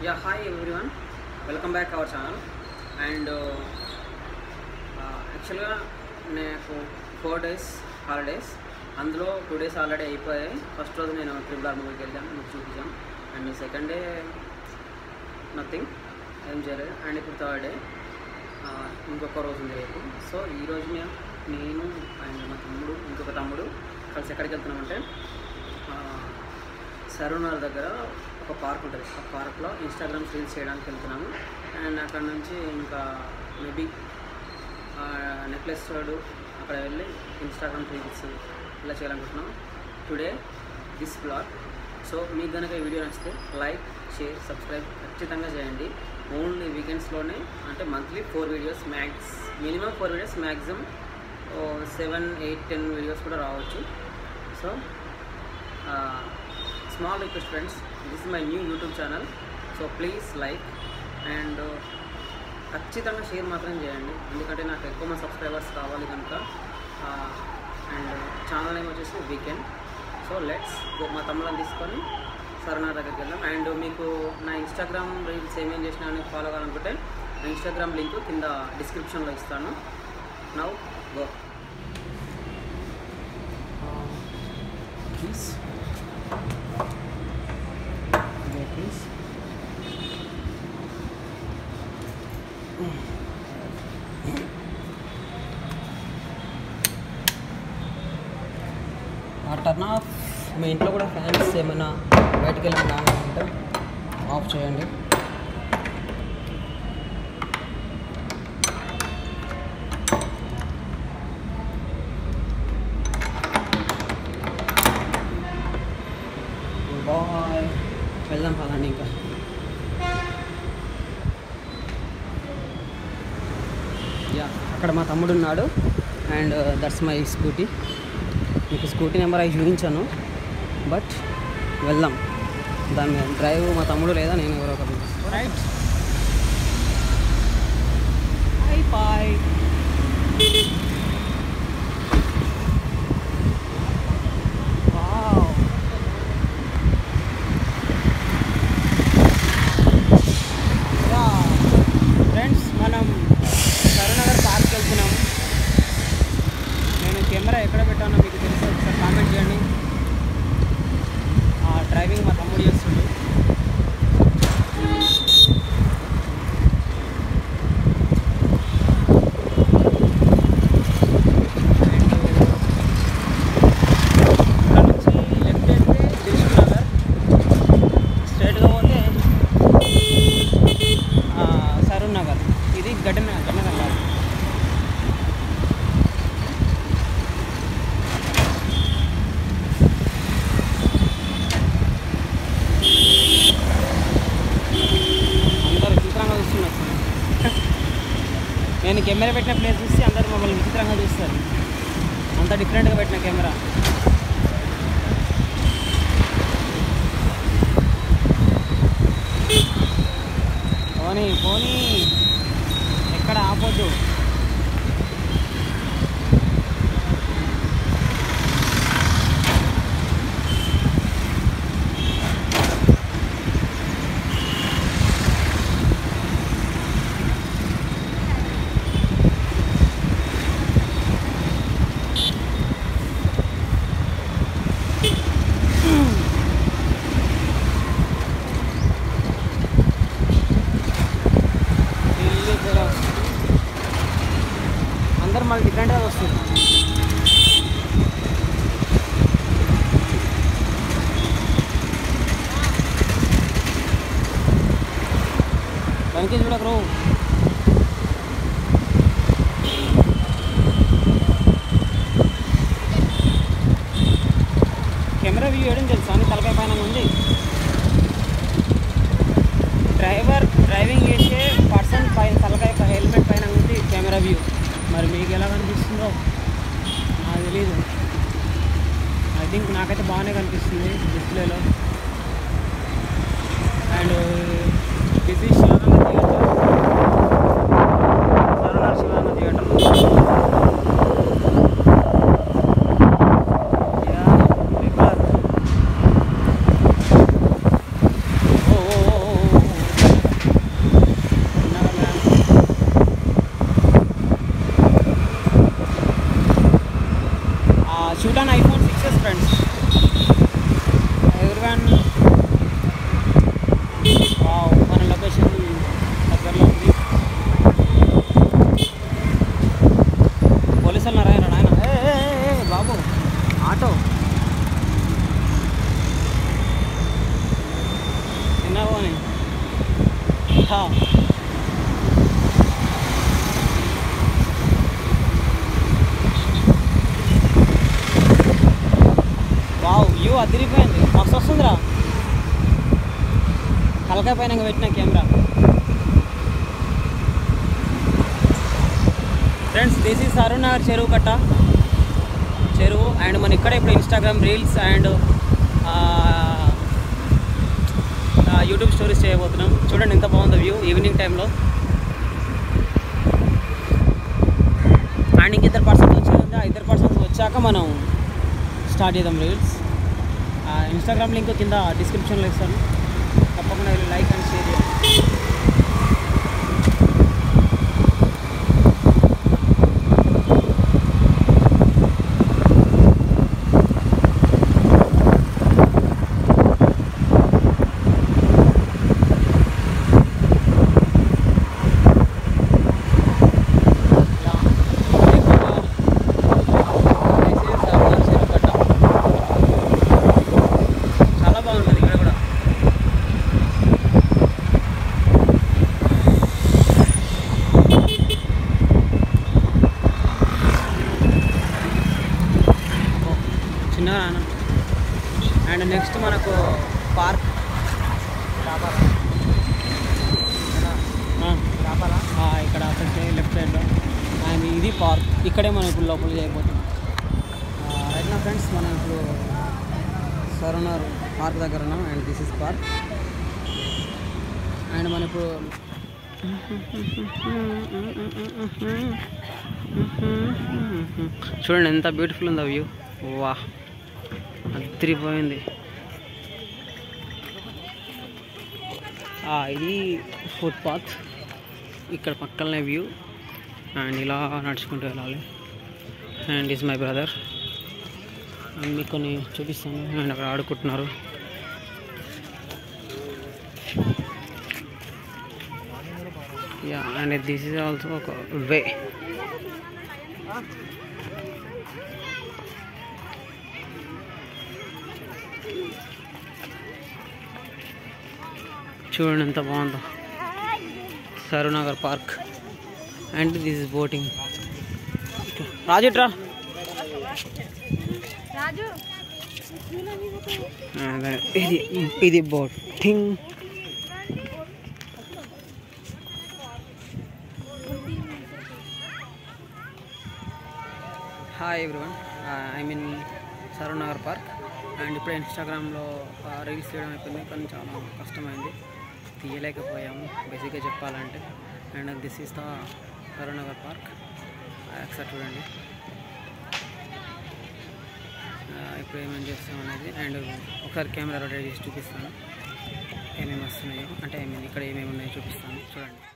Yeah, hi everyone. Welcome back our channel. And actually, నాకు 4 days holidays, అందులో 2 days already అయిపోయాయి. First రోజు నేను ట్రిపుల్ ఆర్ మూవీకి వెళ్ళాను, మీకు చూపించాం. అండ్ సెకండ్ డే నథింగ్, ఏం చేయలేదు. అండ్ ఇప్పుడు థర్డ్ డే, ఇంకొక రోజు ఉంది రేపు. సో ఈరోజు నేను అండ్ మా తమ్ముడు, ఇంకొక తమ్ముడు కలిసి ఎక్కడికి వెళ్తున్నామంటే సరూర్నగర్ దగ్గర ఒక పార్క్ ఉంటుంది. ఆ పార్క్లో ఇన్స్టాగ్రామ్ రీల్స్ చేయడానికి వెళ్తున్నాము. అండ్ అక్కడ నుంచి ఇంకా మేబీ నెక్లెస్ రోడ్ అక్కడ వెళ్ళి ఇన్స్టాగ్రామ్ రీల్స్ ఇలా చేయాలనుకుంటున్నాం టుడే దిస్ బ్లాగ్. సో మీకు కనుక ఈ వీడియో నచ్చితే లైక్, షేర్, సబ్స్క్రైబ్ ఖచ్చితంగా చేయండి. ఓన్లీ వీకెండ్స్లోనే, అంటే monthly 4 videos minimum 4 videos, maximum 7, 8, 10 videos కూడా రావచ్చు. So small request friends, this is my new YouTube channel, so please like and ఖచ్చితంగా షేర్ మాత్రం చేయండి, ఎందుకంటే నాకు ఎక్కువ మంది సబ్స్క్రైబర్స్ కావాలి కనుక. అండ్ ఛానల్ నేమ్ వచ్చేసి వీకెండ్. So let's go. మా తమ్ముళ్ళని తీసుకొని సరూర్నగర్ దగ్గరికి వెళ్దాం. అండ్ మీకు నా ఇన్స్టాగ్రామ్ రీల్స్ ఏమేం చేసినా అని ఫాలో కావాలనుకుంటే నా ఇన్స్టాగ్రామ్ లింక్ కింద డిస్క్రిప్షన్లో ఇస్తాను. Now go please. Turn off. మీ ఇంట్లో కూడా ఫ్యాన్స్ ఏమైనా బయటకు వెళ్ళి ఉంటే ఆఫ్ చేయండి. బాయ్, వెళ్దాం పదండి. ఇంకా యా, అక్కడ మా తమ్ముడు ఉన్నాడు. And that's my scooty. మీకు స్కూటీ నెంబర్ అవి చూపించాను, బట్ వెళ్దాం. దాని డ్రైవ్ మా తమ్ముడు లేదా నేను ఎవరో ఒకరు. Right, bye. ఫ్రెండ్స్, మనం సరూర్నగర్ పార్క్ వెళ్తున్నాము. నేను కెమెరా ఎక్కడ పెట్టానో మీకు తెలిసి ఒకసారి కామెంట్ చేయండి. డ్రైవింగ్ మా తమ్ముడు చేస్తుండు. ఇక్కడ నుంచి లెఫ్ట్ వెళ్తే దిల్సుఖ్నగర్, స్ట్రైట్గా పోతే సరూర్నగర్. ఇది గడ్డనగర్. నేను కెమెరా పెట్టిన ప్లేస్ చూసి అందరూ మమ్మల్ని విచిత్రంగా చూస్తారు, అంత డిఫరెంట్గా పెట్టిన కెమెరా. పోనీ పోనీ, ఎక్కడ ఆపొద్దు. అందరూ మళ్ళీ డిఫరెంట్గా వస్తుంది. దానికి చూడకరు. కెమెరా వ్యూ వేయడం తెలుసా అని తలకాయ పైన ఉంది. డ్రైవింగ్ చేసే పర్సన్ పైన తలకాయ హెల్మెట్ పైన ఉంది కెమెరా వ్యూ. మరి మీకు ఎలా కనిపిస్తుందో నాకు తెలీదు. ఐ థింక్ నాకైతే బాగానే కనిపిస్తుంది డిస్ప్లేలో. And this is Saroornagar theatre. Wow view అదిరిపోయింది, మస్తు వస్తుందిరా. తలకాయ పైన పెట్టిన camera. Friends, this is Saroornagar చెరువు కట్ట చెరువు. అండ్ మన ఇక్కడ ఇప్పుడు Instagram reels and YouTube stories చేయబోతున్నాం. చూడండి ఎంత బాగుందో వ్యూ ఈవినింగ్ టైంలో. అండ్ ఇంక ఇద్దరు పర్సన్స్ వచ్చేది, ఆ ఇద్దరు పర్సన్స్ వచ్చాక మనం స్టార్ట్ చేద్దాం రీల్స్. ఇన్స్టాగ్రామ్ లింక్ కింద డిస్క్రిప్షన్లో ఇస్తాను, తప్పకుండా వెళ్ళి లైక్ అండ్ షేర్ చేయండి. అండ్ నెక్స్ట్ మనకు పార్క్ ఇక్కడ లెఫ్ట్ సైడ్లో. అండ్ ఇది పార్క్, ఇక్కడే మనం ఇప్పుడు లోపల చేయబోతున్నాం. రైట్ నా ఫ్రెండ్స్, మనం ఇప్పుడు సరూర్నగర్ పార్క్ దగ్గర ఉన్నాం. And this is park. And మనం ఇప్పుడు చూడండి ఎంత బ్యూటిఫుల్ ఉందో వ్యూ. వా, అదిరిపోయింది. ఇది ఫుట్పాత్, ఇక్కడ పక్కనే వ్యూ. అండ్ ఇలా నడుచుకుంటూ వెళ్ళాలి. And is my brother. And మీకు కొన్ని చూపిస్తాను. అండ్ అక్కడ ఆడుకుంటున్నారు. Yeah, and this is also ఒక వే. చూడండి ఎంత బాగుందో Saroornagar park. And this is boating. రాజుట్రా, ఇది boating. Hi everyone, I mean Saroornagar park. And ఇప్పుడు ఇన్స్టాగ్రామ్లో రీల్స్ చేయడం అయిపోయింది, కానీ చాలా కష్టమైంది, తీయలేకపోయాము బేసిక్గా చెప్పాలంటే. And this is the Saroornagar park. ఒకసారి చూడండి ఇప్పుడు ఏమేమి చేస్తాం అనేది. అండ్ ఒకసారి కెమెరా రొటేట్ చేసి చూపిస్తాను ఏమేమి వస్తున్నాయో, అంటే ఐ మీన్ ఇక్కడ ఏమేమి ఉన్నాయో చూపిస్తాను చూడండి.